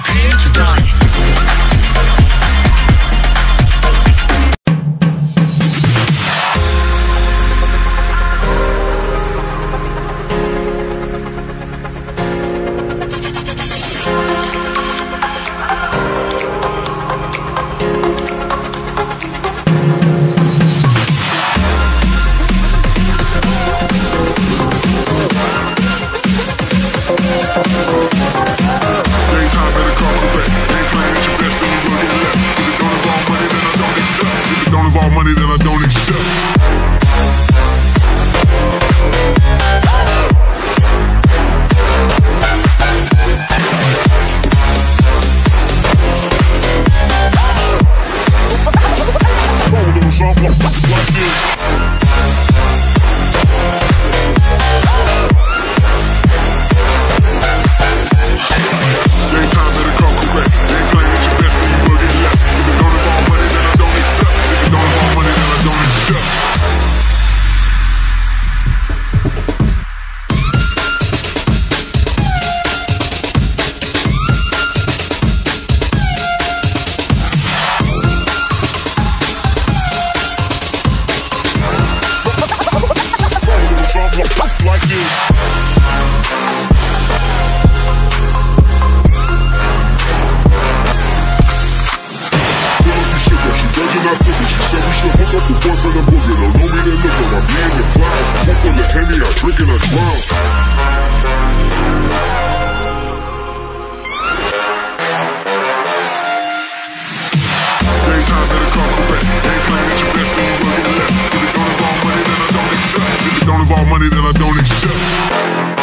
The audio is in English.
Page done. Money that I don't accept. Roll a little song like this. Daytime better come correct. They ain't playing at your best when you will get left. If it don't involve money, then I don't accept. If it don't involve money, then I don't accept. Roll a little song like this. She said we should hook up the boyfriend and boogie. Don't know me, then look at my being the clouds. One full of Henny, I drink and I drown. Daytime better come correct. Ain't playing at your best, then you will get left. If it don't involve money, then I don't accept. If it don't involve money, then I don't accept.